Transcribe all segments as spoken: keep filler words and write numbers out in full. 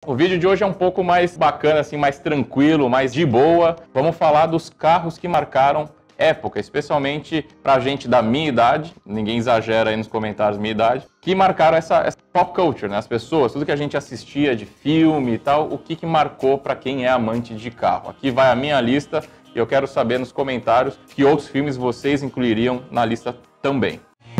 O vídeo de hoje é um pouco mais bacana, assim, mais tranquilo, mais de boa. Vamos falar dos carros que marcaram época, especialmente pra gente da minha idade, ninguém exagera aí nos comentários minha idade, que marcaram essa, essa pop culture, né? As pessoas, tudo que a gente assistia de filme e tal, o que que marcou pra quem é amante de carro. Aqui vai a minha lista e eu quero saber nos comentários que outros filmes vocês incluiriam na lista também.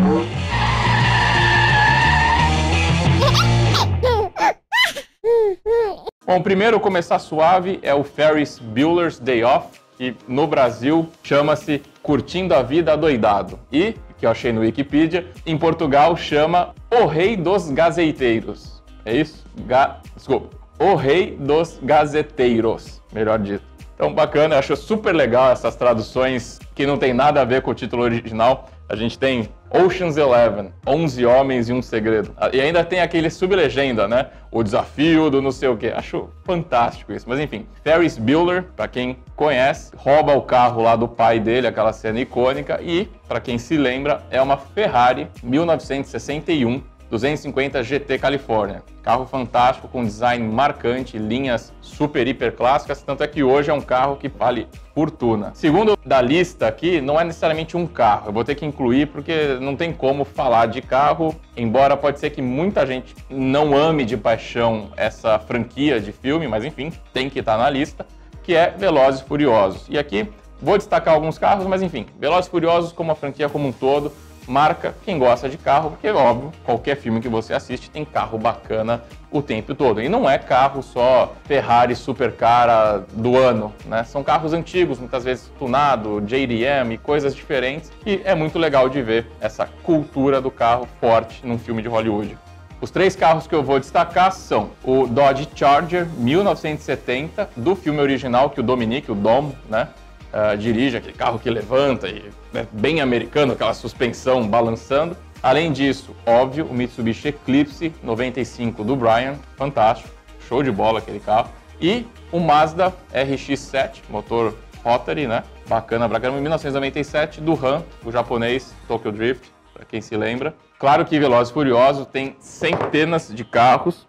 Bom, primeiro, começar suave, é o Ferris Bueller's Day Off, que no Brasil chama-se Curtindo a Vida Adoidado. E, que eu achei no Wikipedia, em Portugal chama O Rei dos Gazeteiros. É isso? Ga... Desculpa. O Rei dos Gazeteiros, melhor dito. Então, bacana, eu acho super legal essas traduções que não tem nada a ver com o título original. A gente tem Ocean's Eleven, onze Homens e um Segredo. E ainda tem aquele sublegenda, né? O desafio do não sei o quê. Acho fantástico isso. Mas enfim, Ferris Bueller, para quem conhece, rouba o carro lá do pai dele, aquela cena icônica. E, para quem se lembra, é uma Ferrari mil novecentos e sessenta e um duzentos e cinquenta G T California. Carro fantástico, com design marcante, linhas super, hiper clássicas, tanto é que hoje é um carro que vale fortuna. Segundo da lista aqui, não é necessariamente um carro, eu vou ter que incluir porque não tem como falar de carro, embora pode ser que muita gente não ame de paixão essa franquia de filme, mas enfim, tem que estar na lista, que é Velozes e Furiosos. E aqui vou destacar alguns carros, mas enfim, Velozes e Furiosos como a franquia como um todo, marca quem gosta de carro, porque, óbvio, qualquer filme que você assiste tem carro bacana o tempo todo. E não é carro só Ferrari super cara do ano, né? São carros antigos, muitas vezes tunado, J D M e coisas diferentes, e é muito legal de ver essa cultura do carro forte num filme de Hollywood. Os três carros que eu vou destacar são o Dodge Charger mil novecentos e setenta, do filme original que o Dominique, o Dom, né? Uh, dirige, aquele carro que levanta e é bem americano, aquela suspensão balançando. Além disso, óbvio, o Mitsubishi Eclipse noventa e cinco do Brian, fantástico, show de bola aquele carro. E o Mazda R X sete, motor Rotary, né? Bacana pra caramba, mil novecentos e noventa e sete, do Han, o japonês Tokyo Drift, para quem se lembra. Claro que Velozes e Furiosos tem centenas de carros.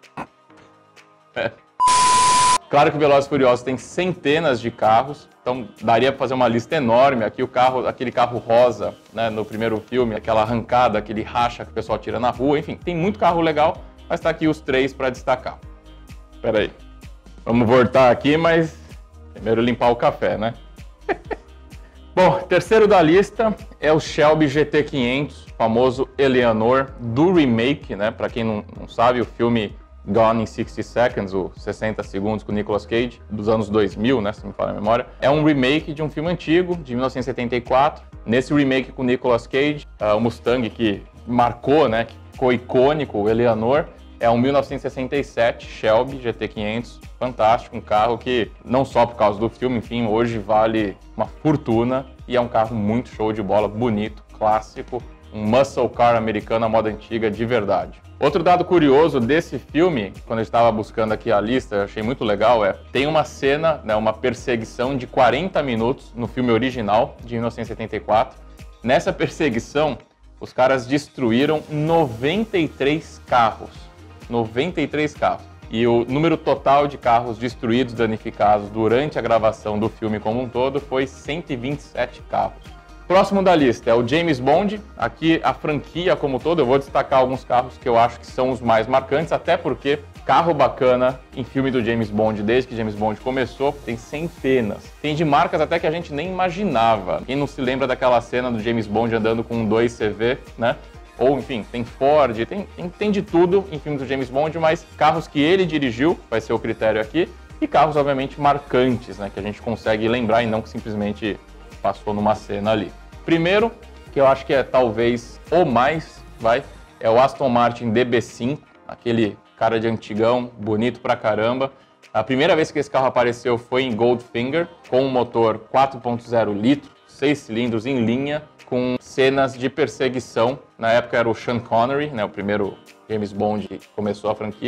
É. Claro que Velozes e Furiosos tem centenas de carros, então daria para fazer uma lista enorme. Aqui o carro, aquele carro rosa, né, no primeiro filme, aquela arrancada, aquele racha que o pessoal tira na rua, enfim, tem muito carro legal, mas tá aqui os três para destacar. Espera aí, vamos voltar aqui, mas primeiro limpar o café, né? Bom, terceiro da lista é o Shelby G T quinhentos, famoso Eleanor, do remake, né? Para quem não, não sabe, o filme Gone in sixty seconds, o sessenta segundos com Nicolas Cage, dos anos dois mil, né, se me falha a memória. É um remake de um filme antigo, de mil novecentos e setenta e quatro. Nesse remake com Nicolas Cage, uh, o Mustang que marcou, né, que ficou icônico, o Eleanor, é um mil novecentos e sessenta e sete Shelby G T quinhentos, fantástico, um carro que não só por causa do filme, enfim, hoje vale uma fortuna e é um carro muito show de bola, bonito, clássico, um muscle car americano à moda antiga de verdade. Outro dado curioso desse filme, quando eu estava buscando aqui a lista, eu achei muito legal, é tem uma cena, né, uma perseguição de quarenta minutos no filme original de mil novecentos e setenta e quatro. Nessa perseguição, os caras destruíram noventa e três carros. noventa e três carros. E o número total de carros destruídos, danificados durante a gravação do filme como um todo foi cento e vinte e sete carros. Próximo da lista é o James Bond. Aqui a franquia como todo, eu vou destacar alguns carros que eu acho que são os mais marcantes, até porque carro bacana em filme do James Bond, desde que James Bond começou, tem centenas. Tem de marcas até que a gente nem imaginava. Quem não se lembra daquela cena do James Bond andando com um dois C V, né? Ou, enfim, tem Ford, tem, tem, tem de tudo em filmes do James Bond, mas carros que ele dirigiu, vai ser o critério aqui, e carros, obviamente, marcantes, né? Que a gente consegue lembrar e não que simplesmente passou numa cena ali. Primeiro, que eu acho que é talvez o mais, vai, é o Aston Martin D B cinco, aquele cara de antigão, bonito pra caramba. A primeira vez que esse carro apareceu foi em Goldfinger, com um motor quatro ponto zero litro, seis cilindros em linha, com cenas de perseguição. Na época era o Sean Connery, né, o primeiro James Bond que começou a franquia,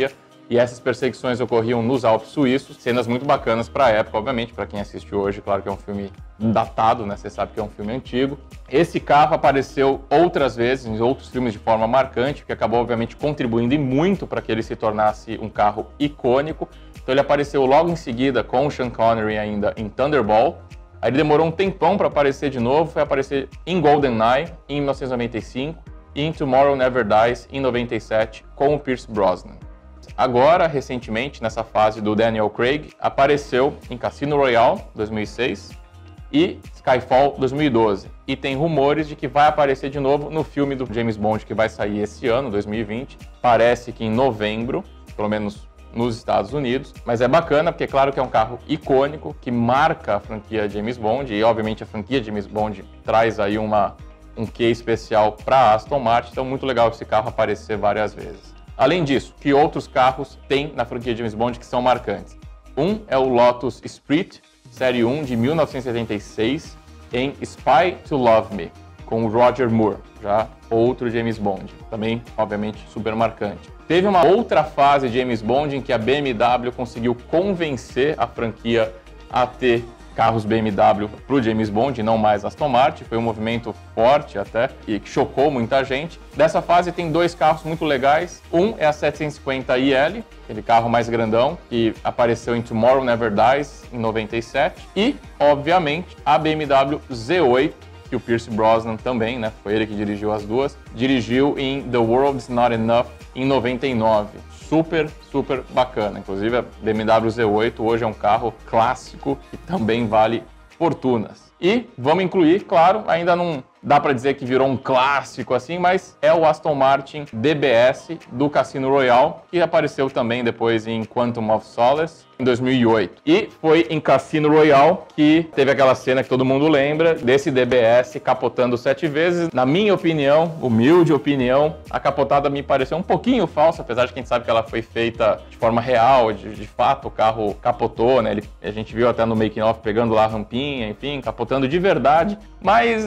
E essas perseguições ocorriam nos Alpes suíços, cenas muito bacanas para a época, obviamente, para quem assiste hoje, claro que é um filme datado, né? Você sabe que é um filme antigo. Esse carro apareceu outras vezes em outros filmes de forma marcante, que acabou, obviamente, contribuindo e muito para que ele se tornasse um carro icônico. Então ele apareceu logo em seguida com o Sean Connery ainda em Thunderball. Aí ele demorou um tempão para aparecer de novo, foi aparecer em GoldenEye em mil novecentos e noventa e cinco e em Tomorrow Never Dies em noventa e sete com o Pierce Brosnan. Agora, recentemente, nessa fase do Daniel Craig, apareceu em Cassino Royale, dois mil e seis, e Skyfall, dois mil e doze. E tem rumores de que vai aparecer de novo no filme do James Bond que vai sair esse ano, dois mil e vinte. Parece que em novembro, pelo menos nos Estados Unidos. Mas é bacana porque, claro, que é um carro icônico que marca a franquia James Bond. E, obviamente, a franquia James Bond traz aí uma, um quê especial para a Aston Martin. Então, muito legal esse carro aparecer várias vezes. Além disso, que outros carros tem na franquia James Bond que são marcantes? Um é o Lotus Esprit, série um de mil novecentos e setenta e seis, em Spy to Love Me, com o Roger Moore, já outro James Bond, também, obviamente, super marcante. Teve uma outra fase de James Bond em que a B M W conseguiu convencer a franquia a ter carros B M W para o James Bond, não mais Aston Martin. Foi um movimento forte até e que chocou muita gente. Dessa fase tem dois carros muito legais. Um é a setecentos e cinquenta I L, aquele carro mais grandão, que apareceu em Tomorrow Never Dies, em noventa e sete. E, obviamente, a B M W Z oito, que o Pierce Brosnan também, né, foi ele que dirigiu as duas, dirigiu em The World's Not Enough, em noventa e nove. Super, super bacana. Inclusive, a B M W Z oito hoje é um carro clássico e também vale fortunas. E vamos incluir, claro, ainda não dá para dizer que virou um clássico assim, mas é o Aston Martin D B S do Cassino Royale, que apareceu também depois em Quantum of Solace, em dois mil e oito. E foi em Cassino Royale que teve aquela cena que todo mundo lembra, desse D B S capotando sete vezes. Na minha opinião, humilde opinião, a capotada me pareceu um pouquinho falsa, apesar de que a gente sabe que ela foi feita de forma real, de, de fato o carro capotou, né? Ele, a gente viu até no making of pegando lá a rampinha, enfim, capotando de verdade, mas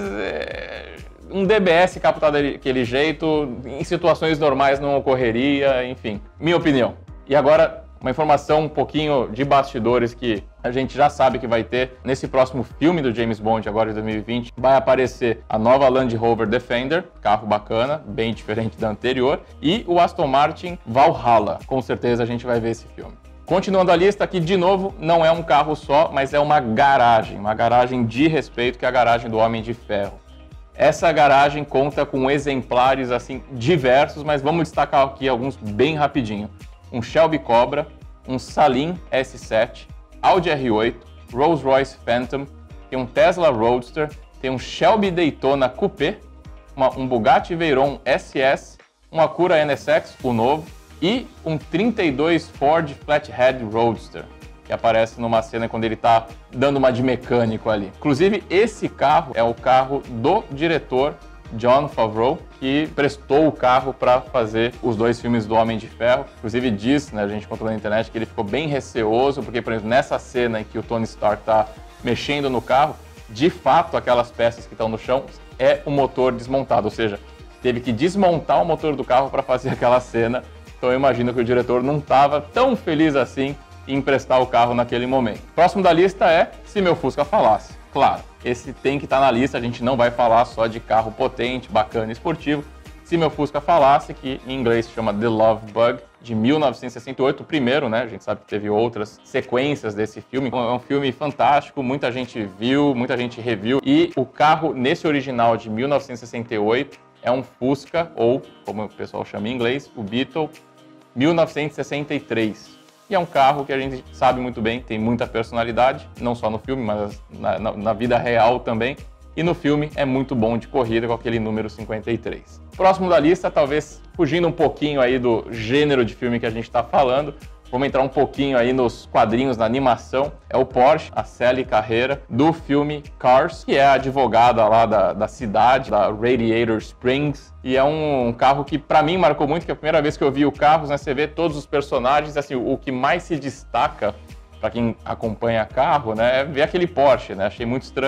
é, um D B S capotado daquele jeito, em situações normais não ocorreria, enfim, minha opinião. E agora, uma informação um pouquinho de bastidores que a gente já sabe que vai ter nesse próximo filme do James Bond, agora de dois mil e vinte, vai aparecer a nova Land Rover Defender, carro bacana, bem diferente da anterior, e o Aston Martin Valhalla. Com certeza a gente vai ver esse filme. Continuando a lista aqui, de novo, não é um carro só, mas é uma garagem, uma garagem de respeito, que é a garagem do Homem de Ferro. Essa garagem conta com exemplares assim diversos, mas vamos destacar aqui alguns bem rapidinho. Um Shelby Cobra, um Saleen S sete, Audi R oito, Rolls-Royce Phantom, tem um Tesla Roadster, tem um Shelby Daytona Coupé, uma, um Bugatti Veyron S S, um Acura N S X, o novo, e um trinta e dois Ford Flathead Roadster, que aparece numa cena quando ele está dando uma de mecânico ali. Inclusive, esse carro é o carro do diretor Jon Favreau, que prestou o carro para fazer os dois filmes do Homem de Ferro. Inclusive diz, né, a gente contou na internet, que ele ficou bem receoso, porque, por exemplo, nessa cena em que o Tony Stark está mexendo no carro, de fato, aquelas peças que estão no chão é o motor desmontado, ou seja, teve que desmontar o motor do carro para fazer aquela cena. Então eu imagino que o diretor não estava tão feliz assim em emprestar o carro naquele momento. Próximo da lista é Se Meu Fusca Falasse. Claro, esse tem que estar na lista, a gente não vai falar só de carro potente, bacana e esportivo. Se Meu Fusca Falasse, que em inglês se chama The Love Bug, de mil novecentos e sessenta e oito, o primeiro, né? A gente sabe que teve outras sequências desse filme. É um filme fantástico, muita gente viu, muita gente reviu. E o carro, nesse original de mil novecentos e sessenta e oito, é um Fusca, ou, como o pessoal chama em inglês, o Beetle mil novecentos e sessenta e três. E é um carro que a gente sabe muito bem, tem muita personalidade, não só no filme, mas na, na, na vida real também. E no filme é muito bom de corrida com aquele número cinquenta e três. Próximo da lista, talvez fugindo um pouquinho aí do gênero de filme que a gente está falando, vamos entrar um pouquinho aí nos quadrinhos, na animação. É o Porsche, a Sally Carrera, do filme Cars, que é a advogada lá da, da cidade, da Radiator Springs. E é um carro que, para mim, marcou muito, que é a primeira vez que eu vi o carro, né, você vê todos os personagens, assim, o que mais se destaca, para quem acompanha carro, né, é ver aquele Porsche, né? Achei muito estranho.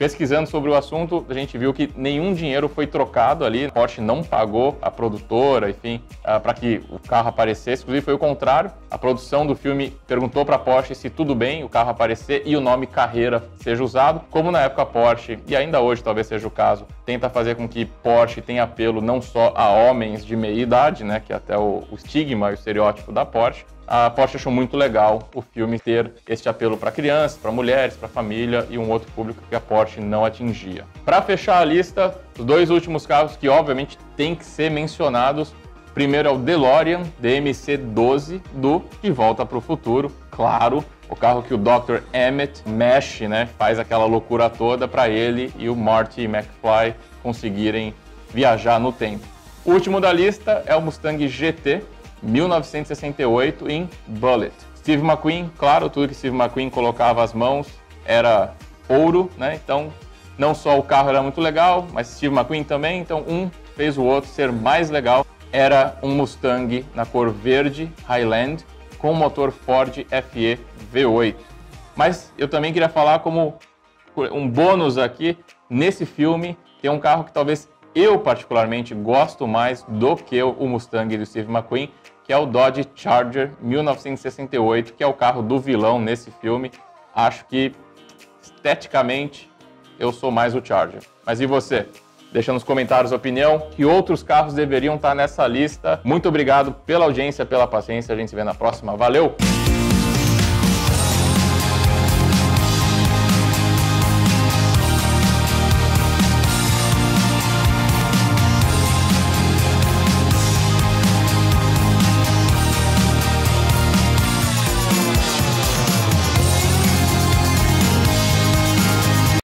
Pesquisando sobre o assunto, a gente viu que nenhum dinheiro foi trocado ali, a Porsche não pagou a produtora, enfim, para que o carro aparecesse. Inclusive foi o contrário, a produção do filme perguntou para a Porsche se tudo bem o carro aparecer e o nome Carrera seja usado, como na época a Porsche, e ainda hoje talvez seja o caso, tenta fazer com que Porsche tenha apelo não só a homens de meia idade, né, que é até o, o estigma e o estereótipo da Porsche. A Porsche achou muito legal o filme ter este apelo para crianças, para mulheres, para família e um outro público que a Porsche não atingia. Para fechar a lista, os dois últimos carros que obviamente tem que ser mencionados. Primeiro é o DeLorean D M C doze do De Volta para o Futuro, claro, o carro que o doutor Emmett mexe, né, faz aquela loucura toda para ele e o Marty McFly conseguirem viajar no tempo. O último da lista é o Mustang G T mil novecentos e sessenta e oito em Bullitt. Steve McQueen, claro, tudo que Steve McQueen colocava as mãos era ouro, né? Então, não só o carro era muito legal, mas Steve McQueen também, então um fez o outro ser mais legal. Era um Mustang na cor verde Highland com motor Ford F E V oito. Mas eu também queria falar como um bônus aqui, nesse filme tem um carro que talvez eu particularmente gosto mais do que o Mustang do Steve McQueen, que é o Dodge Charger mil novecentos e sessenta e oito, que é o carro do vilão nesse filme. Acho que, esteticamente, eu sou mais o Charger. Mas e você? Deixa nos comentários a opinião, que outros carros deveriam estar nessa lista. Muito obrigado pela audiência, pela paciência. A gente se vê na próxima. Valeu!